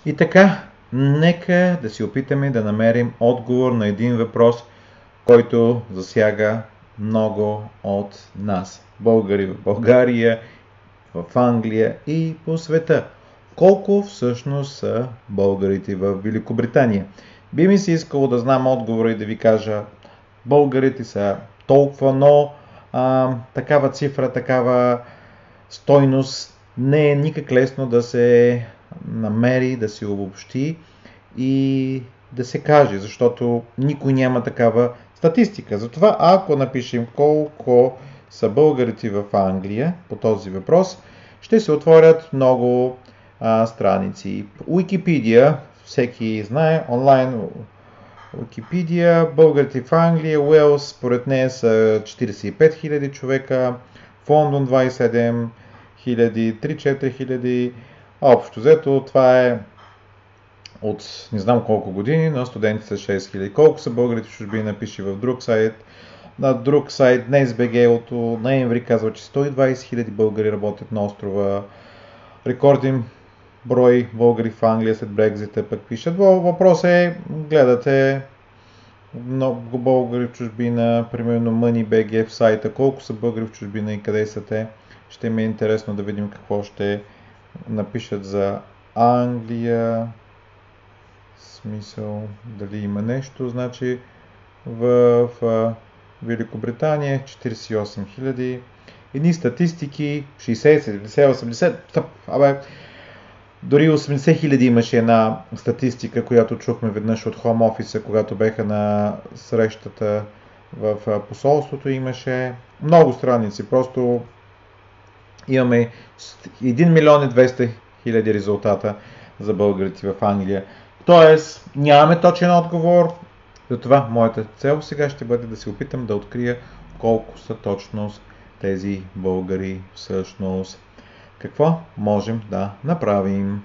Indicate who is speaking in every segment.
Speaker 1: И така, нека да си опитаме да намерим отговор на един въпрос, който засяга много от нас. Българи в България, в Англия и по света. Колко всъщност са българите в Великобритания? Би ми се искало да знам отговора и да ви кажа, българите са толкова, но такава цифра, такава стойност не е никак лесно да се намери, да се обобщи и да се каже, защото никой няма такава статистика. Затова ако напишем колко са българите в Англия по този въпрос, ще се отворят много страници. Уикипедия, всеки знае, онлайн Уикипедия, българите в Англия, Уелс, според нея са 45 000 човека, в Лондон 27 000, 3-4 000. Общо взето това е от не знам колко години, но студентите са 6 000. Колко са българите в чужбина, напиши в друг сайт. На друг сайт, днес БГ от ноември казва, че 120 000 българи работят на острова. Рекорден брой българи в Англия след Брекзита пък пишат. Въпрос е, гледате много българи в чужбина, примерно MoneyBG в сайта, колко са българи в чужбина и къде са те. Ще ми е интересно да видим какво ще напишат за Англия. Смисъл, дали има нещо. Значи в Великобритания 48 000. Едни статистики 60, 70, 80. Дори 80 000 имаше една статистика, която чухме веднъж от Home Office, когато беха на срещата в посолството. Имаше много страници. Просто имаме 1 милион и 200 хиляди резултата за българите в Англия. Тоест, нямаме точен отговор. Затова моята цел сега ще бъде да се опитам да открия колко са точно тези българи всъщност. Какво можем да направим?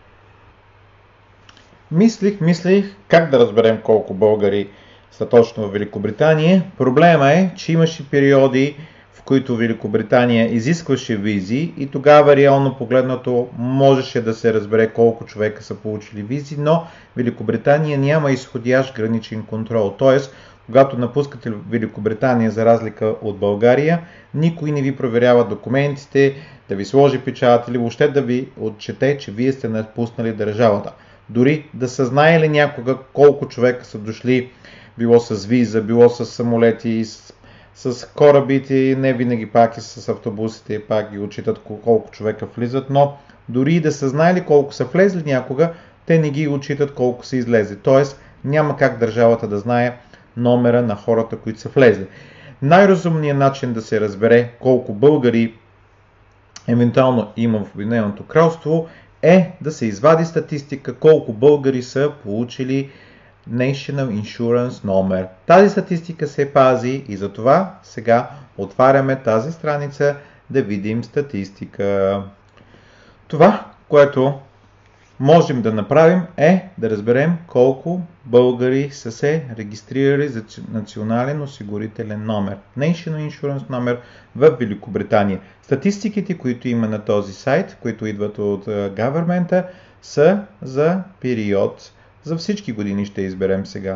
Speaker 1: Мислих как да разберем колко българи са точно в Великобритания. Проблема е, че имаше периоди, в които Великобритания изискваше визи и тогава реално погледнато можеше да се разбере колко човека са получили визи, но Великобритания няма изходящ граничен контрол. Тоест, когато напускате Великобритания за разлика от България, никой не ви проверява документите, да ви сложи печат или въобще да ви отчете, че вие сте напуснали държавата. Дори да са знаели някога колко човека са дошли, било с виза, било с самолети, с корабите, не винаги пак и с автобусите, пак ги отчитат колко човека влизат, но дори да са знаели колко са влезли някога, те не ги отчитат колко са излезли. Тоест няма как държавата да знае номера на хората, които са влезли. Най-разумният начин да се разбере колко българи евентуално има в Обединеното кралство е да се извади статистика колко българи са получили National Insurance номер. Тази статистика се пази и затова сега отваряме тази страница да видим статистика. Това, което можем да направим е да разберем колко българи са се регистрирали за национален осигурителен номер, National Insurance номер в Великобритания. Статистиките, които има на този сайт, които идват от government, са за период, за всички години ще изберем сега.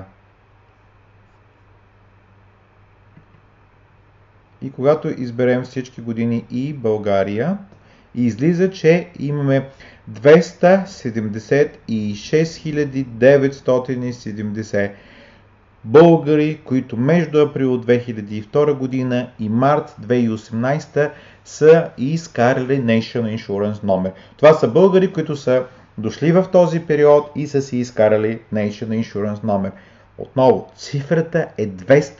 Speaker 1: И когато изберем всички години и България, излиза, че имаме 276 970 българи, които между април 2002 година и март 2018 са изкарали National Insurance номер. Това са българи, които са дошли в този период и са си изкарали National Insurance номер. Отново, цифрата е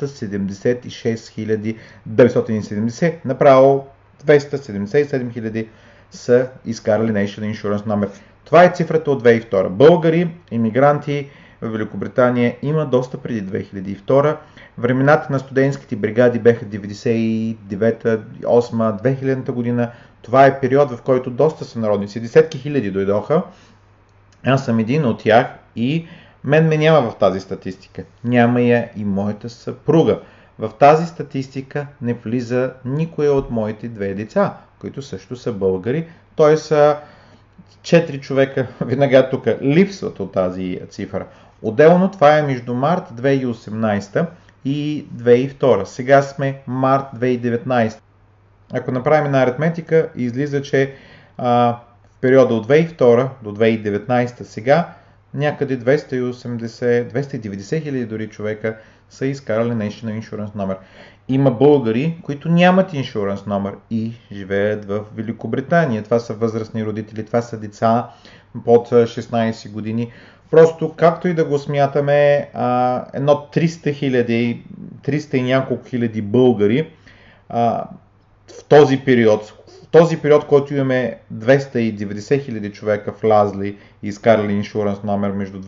Speaker 1: 276 970, направо 277 000 са изкарали National Insurance номер. Това е цифрата от 2002. Българи, иммигранти в Великобритания има доста преди 2002. Времената на студентските бригади беха 99-та, 8-та, 2000-та година. Това е период, в който доста сънародници, десетки хиляди дойдоха. Аз съм един от тях и мен ме няма в тази статистика. Няма я и моята съпруга. В тази статистика не влиза никоя от моите две деца, които също са българи. Тоест, 4 човека веднага тук липсват от тази цифра. Отделно това е между март 2018 и 2002. Сега сме март 2019. Ако направим една аритметика, излиза, че в периода от 2002 до 2019 сега някъде 280-290 хиляди дори човека са изкарали National Insurance номер. Има българи, които нямат иншуранс номер и живеят в Великобритания. Това са възрастни родители, това са деца под 16 години. Просто, както и да го смятаме, едно 300 и няколко хиляди българи в този период, в който имаме 290 хиляди човека влязли и изкарали иншуранс номер между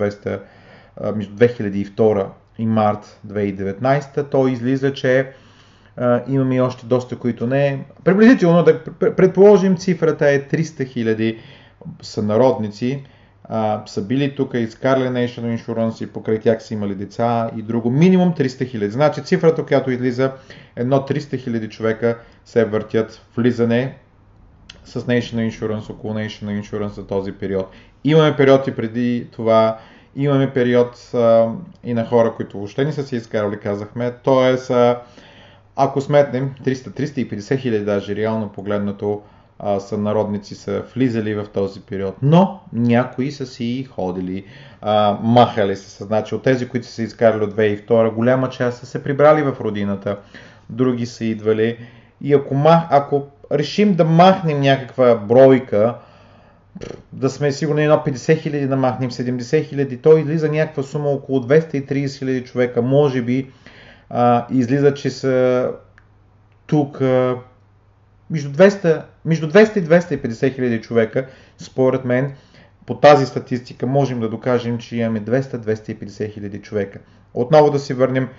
Speaker 1: 2002 и март 2019, то излиза, че имаме и още доста, които не. Приблизително, да предположим, цифрата е 300 хиляди сънародници, са били тук, изкарали National Insurance и покрай тях са имали деца и друго. Минимум 300 хиляди. Значи цифрата, която излиза, едно 300 хиляди човека се въртят влизане с National Insurance, около National Insurance за този период. Имаме период и преди това, имаме период и на хора, които въобще не са си изкарали, казахме. Тоест, ако сметнем 300-350 хиляди, даже реално погледнато, сънародници са влизали в този период, но някои са си ходили, махали се. Значи от тези, които са се изкарали от 2002, голяма част са се прибрали в родината, други са идвали. И ако решим да махнем някаква бройка, да сме сигурни едно 50 хиляди да махнем, 70 хиляди, то излиза някаква сума около 230 хиляди човека, може би излиза, че са тук между 200 и 250 хиляди човека. Според мен, по тази статистика можем да докажем, че имаме 200-250 хиляди човека. Отново да си върнем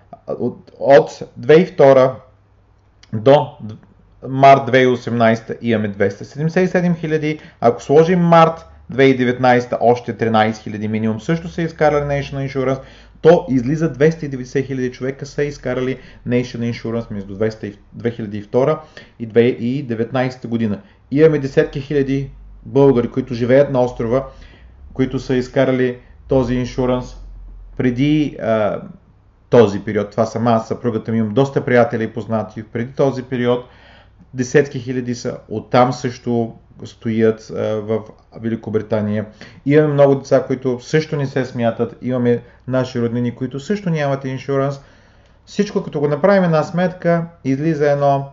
Speaker 1: от 2002 до март 2018 имаме 277 хиляди. Ако сложим март 2019 още 13 хиляди минимум също са изкарали National Insurance, то излиза 290 хиляди човека са изкарали National Insurance между 2002 и 2019 година. Имаме десетки хиляди българи, които живеят на острова, които са изкарали този иншуранс преди този период. Това съм аз, съпругата ми, имам доста приятели и познати преди този период. Десетки хиляди са, оттам също стоят в Великобритания. Имаме много деца, които също не се смятат. Имаме наши роднини, които също нямат иншуранс. Всичко, като го направим една сметка, излиза едно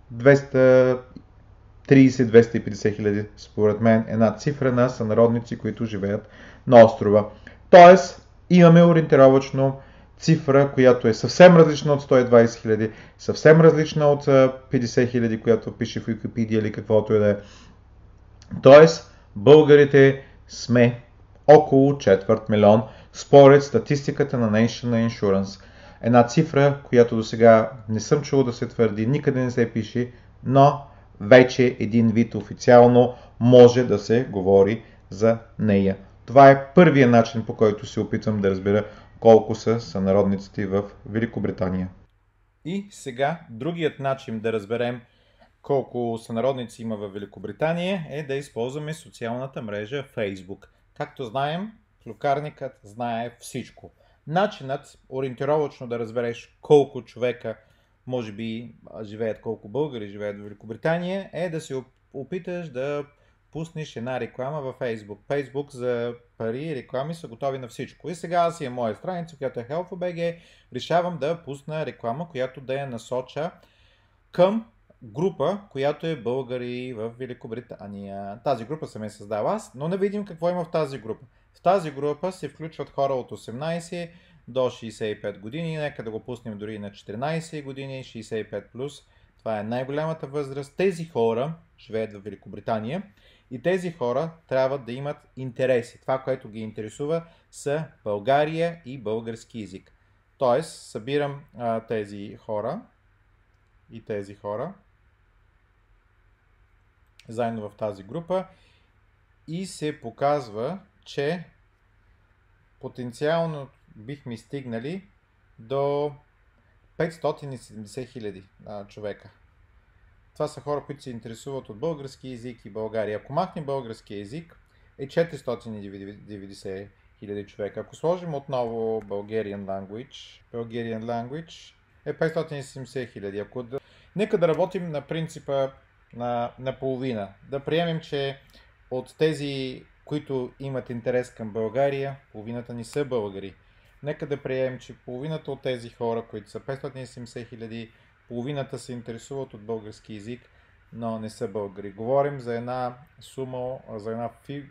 Speaker 1: 230-250 хиляди, според мен, една цифра на сънародници, които живеят на острова. Тоест, имаме ориентировачно цифра, която е съвсем различна от 120 хиляди, съвсем различна от 50 хиляди, която пише в Wikipedia или каквото и да е. Тоест, българите сме около четвърт милион, според статистиката на National Insurance. Една цифра, която до сега не съм чул да се твърди, никъде не се пише, но вече един вид официално може да се говори за нея. Това е първият начин, по който се опитвам да разбера колко са сънародниците в Великобритания. И сега другият начин да разберем колко сънародници има в Великобритания е да използваме социалната мрежа Facebook. Както знаем, клюкарникът знае всичко. Начинът ориентировачно да разбереш колко човека може би живеят, колко българи живеят в Великобритания, е да се опиташ да пуснеш една реклама във Facebook. Facebook за пари и реклами са готови на всичко. И сега аз имам моя страница, която е Help4BG. Решавам да пусна реклама, която да я насоча към група, която е българи в Великобритания. Тази група съм я създал аз, но не видим какво има в тази група. В тази група се включват хора от 18 до 65 години. Нека да го пуснем дори на 14 години, 65+. Това е най-голямата възраст. Тези хора живеят в Великобритания и тези хора трябва да имат интереси. Това, което ги интересува, са България и български език. Тоест, събирам тези хора и тези хора заедно в тази група и се показва, че потенциално бихме стигнали до 570 хиляди човека. Това са хора, които се интересуват от български език и България. Ако махнем български език, е 490 хиляди човека. Ако сложим отново Bulgarian language е 570 хиляди. Нека да работим на принципа на половина. Да приемем, че от тези, които имат интерес към България, половината ни са българи. Нека да приемем, че половината от тези хора, които са 570 хиляди, половината се интересуват от български език, но не са българи. Говорим за една сума, за една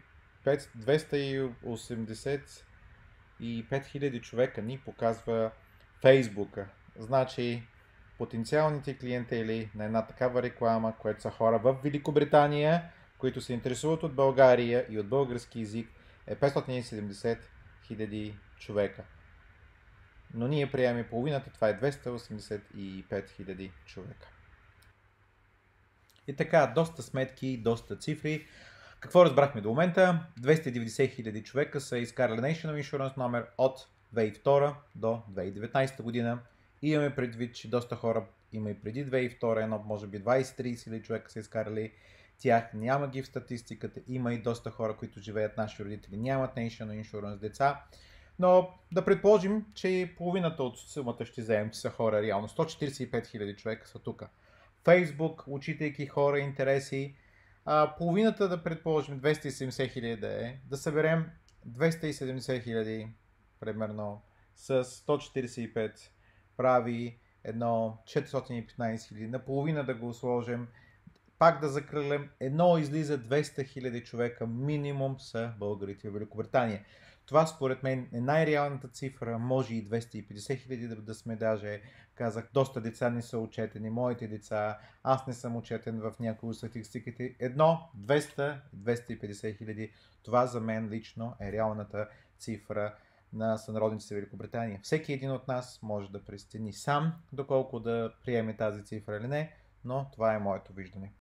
Speaker 1: 285 хиляди човека ни показва Фейсбука. Значи потенциалните клиентели на една такава реклама, което са хора в Великобритания, които се интересуват от България и от български език, е 570 хиляди човека. Но ние приемаме половината, това е 285 хиляди човека. И така, доста сметки, доста цифри. Какво разбрахме до момента? 290 хиляди човека са изкарали National Insurance номер от 2002 до 2019 година. И имаме предвид, че доста хора има и преди 2002, едно може би 20-30 хиляди човека са изкарали. Тях няма ги в статистиката. Има и доста хора, които живеят, наши родители нямат National Insurance деца. Но да предположим, че половината от сумата ще вземем, че са хора реално. 145 хиляди човека са тук. Фейсбук, учитайки хора, интереси. Половината да предположим 270 хиляди да съберем 270 хиляди примерно с 145 прави едно 415 хиляди. Наполовина да го сложим, пак да закрълем, едно излиза 200 хиляди човека минимум са българите в Великобритания. Това според мен е най-реалната цифра, може и 250 хиляди да сме даже. Казах, доста деца не са отчетени, моите деца, аз не съм отчетен в някои от статистиките. 200-250 хиляди, това за мен лично е реалната цифра на сънародниците в Великобритания. Всеки един от нас може да прецени сам, доколко да приеме тази цифра или не, но това е моето виждане.